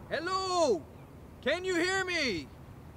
Hello! Can you hear me?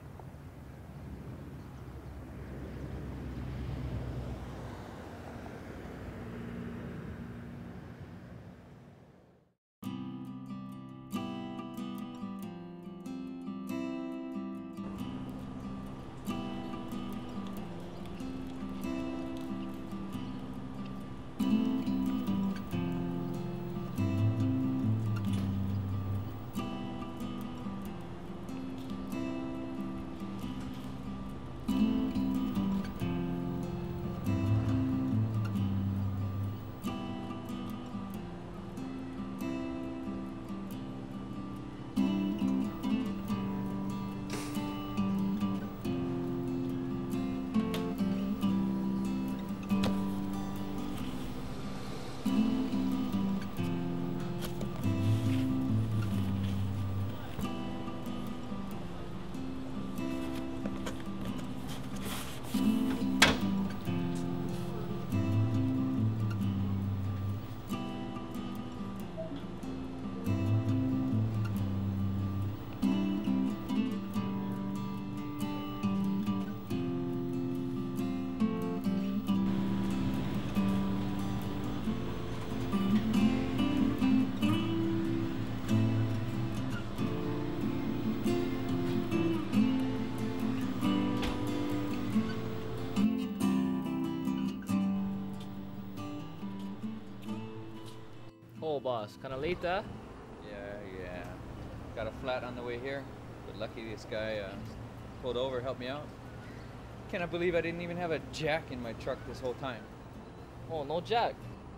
Oh, boss, kinda late, huh? Yeah. Got a flat on the way here, but lucky this guy pulled over, helped me out. Cannot believe I didn't even have a jack in my truck this whole time. Oh, no jack.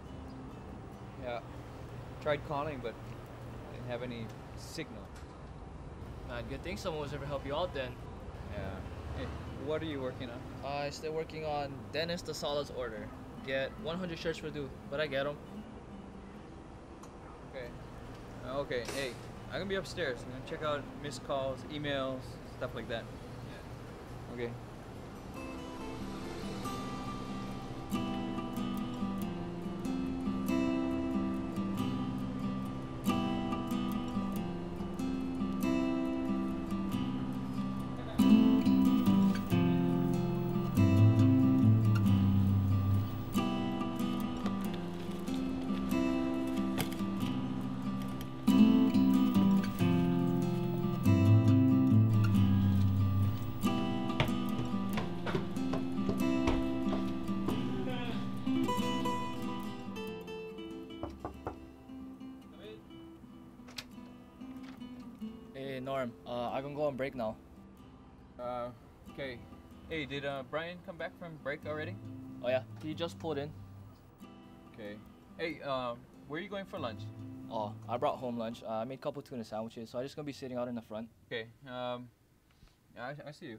Yeah, tried calling, but I didn't have any signal. Man, good thing someone was ever help you out then. Yeah. Hey, what are you working on? I'm still working on Dennis Dasalla's order. Get 100 shirts for due, but I get them. Okay, hey, I'm gonna be upstairs. I'm gonna check out missed calls, emails, stuff like that. Yeah. Okay. Hey, Norm, I can go on break now. Okay. Hey, did Brian come back from break already? Oh yeah, he just pulled in. Okay. Hey, where are you going for lunch? Oh, I brought home lunch. I made a couple tuna sandwiches, so I'm just gonna be sitting out in the front. Okay. Yeah, I see you.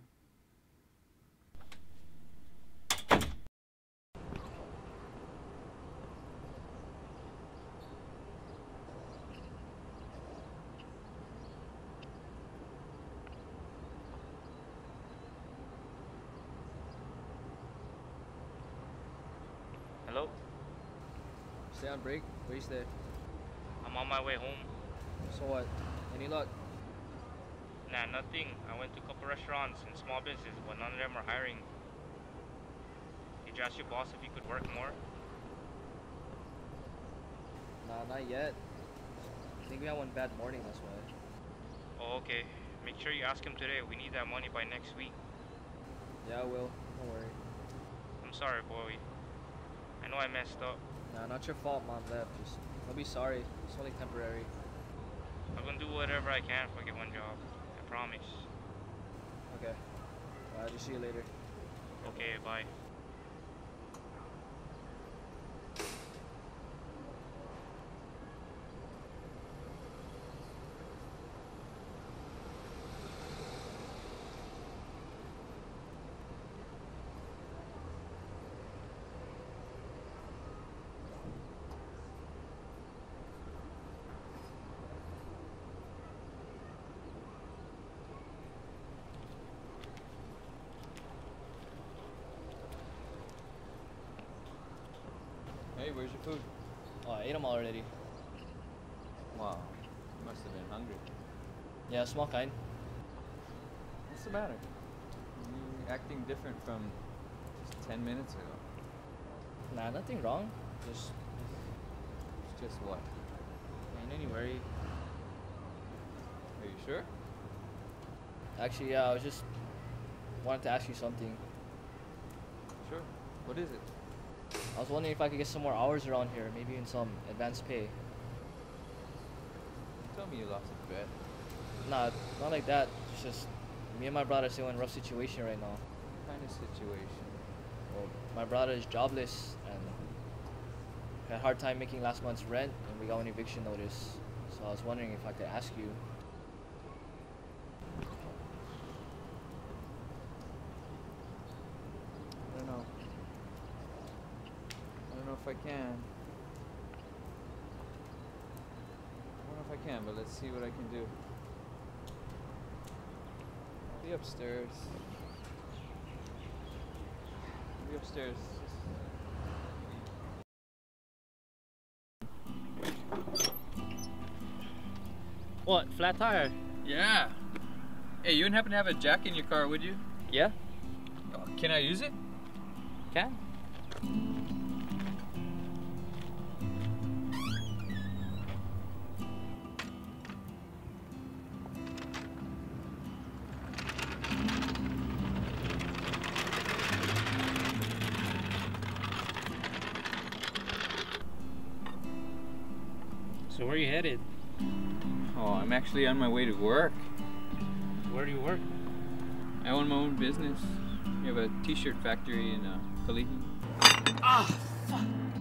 Hello? Stay on break? Where you stay? I'm on my way home. So what? Any luck? Nah, nothing. I went to a couple restaurants and small businesses, but none of them are hiring. Did you ask your boss if he could work more? Nah, not yet. I think we had one bad morning, that's why. Oh, okay. Make sure you ask him today. We need that money by next week. Yeah, I will. Don't worry. I'm sorry, boy. I know I messed up. Nah, not your fault mom left. Just, I'll be sorry. It's only temporary. I'm gonna do whatever I can if I get one job. I promise. Okay. I'll just see you later. Okay, bye. Hey, where's your food? Oh, I ate them already. Wow, you must have been hungry. Yeah, small kind. What's the matter? You're acting different from just 10 minutes ago. Nah, nothing wrong. Just It's just what? ain't any worry. Are you sure? Actually, yeah, I was just wanted to ask you something. Sure. What is it? I was wondering if I could get some more hours around here, maybe in some advanced pay. Tell me you lost a bet. Nah, not like that. It's just me and my brother are still in a rough situation right now. What kind of situation? Well, my brother is jobless and had a hard time making last month's rent, and we got an eviction notice. So I was wondering if I could ask you. I don't know. I don't know if I can. I don't know if I can, but let's see what I can do. I'll be upstairs. I'll be upstairs. What? Flat tire? Yeah. Hey, you wouldn't happen to have a jack in your car, would you? Yeah. Can I use it? Can. So where are you headed? Oh, I'm actually on my way to work. Where do you work? I own my own business. We have a t-shirt factory in Kalihi. Ah, fuck.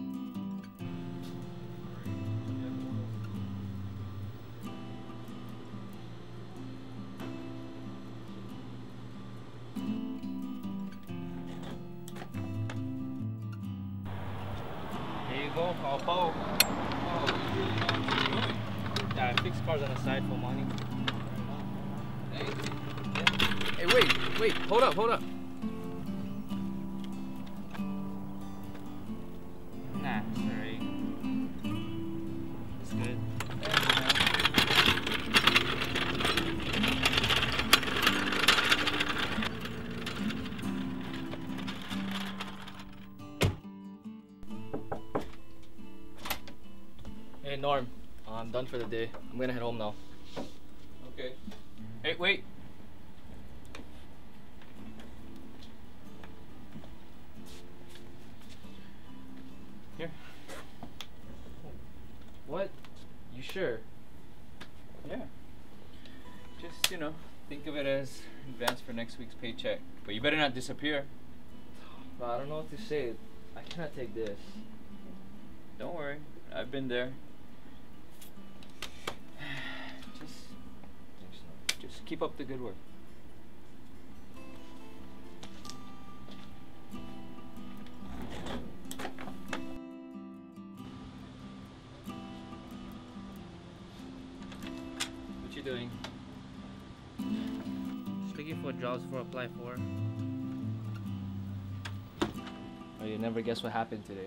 Here you go, I'll follow. Oh, you really know what you're doing. Yeah, I fix cars on the side for money. Thanks. Hey, wait, hold up. Nah, it's alright. It's good. Hey Norm, I'm done for the day. I'm gonna head home now. Okay. Hey, wait. Here. What? You sure? Yeah. Just, think of it as advance for next week's paycheck. But you better not disappear. But I don't know what to say. I cannot take this. Don't worry. I've been there. Just keep up the good work. What you doing? Just looking for jobs to apply for. Oh, you never guess what happened today.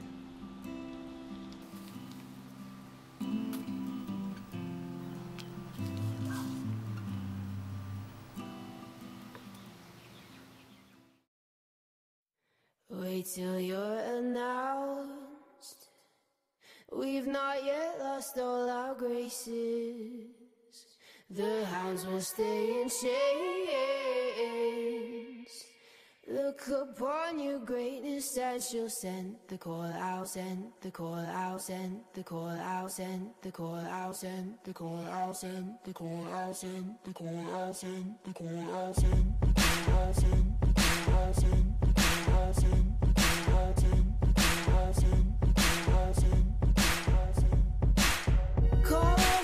Wait till you're announced. We've not yet lost all our graces. The hounds will stay in chains. Look upon your greatness as you'll send the call out, send the call out, send the call out, send the call out, send the call out, send the call out, send the call out, send the call out, send the call out, send the call out, send the call out, send the call out, send the call out, send the call out, send the call out, send. Call